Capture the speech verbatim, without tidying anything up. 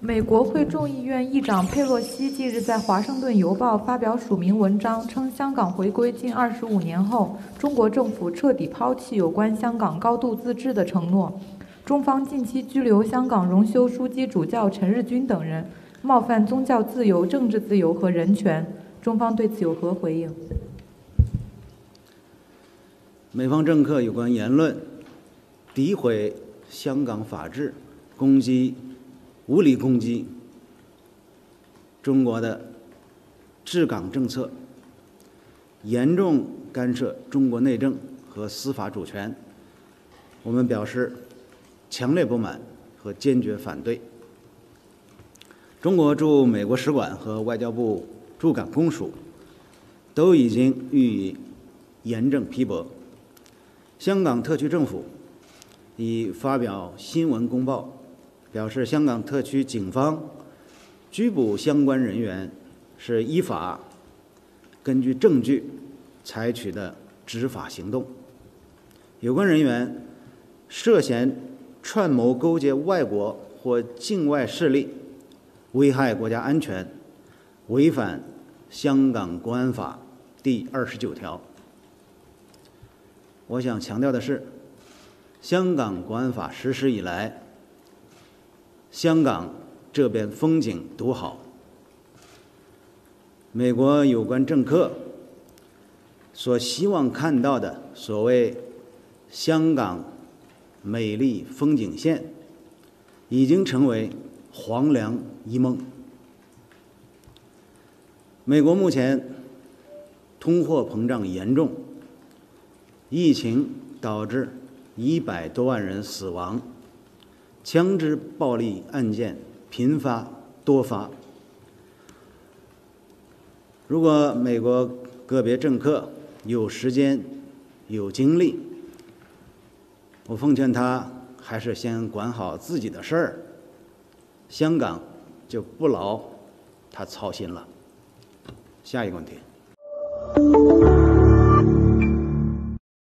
美国会众议院议长佩洛西近日在《华盛顿邮报》发表署名文章，称香港回归近二十五年后，中国政府彻底抛弃有关香港高度自治的承诺。中方近期拘留香港荣休枢机主教陈日君等人，冒犯宗教自由、政治自由和人权。中方对此有何回应？ 美方政客有关言论诋毁香港法治，攻击、无理攻击中国的治港政策，严重干涉中国内政和司法主权，我们表示强烈不满和坚决反对。中国驻美国使馆和外交部驻港公署都已经予以严正批驳。香港特区政府已发表新闻公报，表示香港特区警方拘捕相关人员是依法根据证据采取的执法行动。有关人员涉嫌串谋勾结外国或境外势力，危害国家安全，违反香港国安法第二十九条。我想强调的是，香港国安法实施以来，香港这边风景独好。美国有关政客所希望看到的所谓香港美丽风景线，已经成为黄粱一梦。美国目前通货膨胀严重，疫情导致一百多万人死亡，枪支暴力案件频发多发。如果美国个别政客有时间、有精力，我奉劝他还是先管好自己的事儿，香港就不劳他操心了。下一个问题。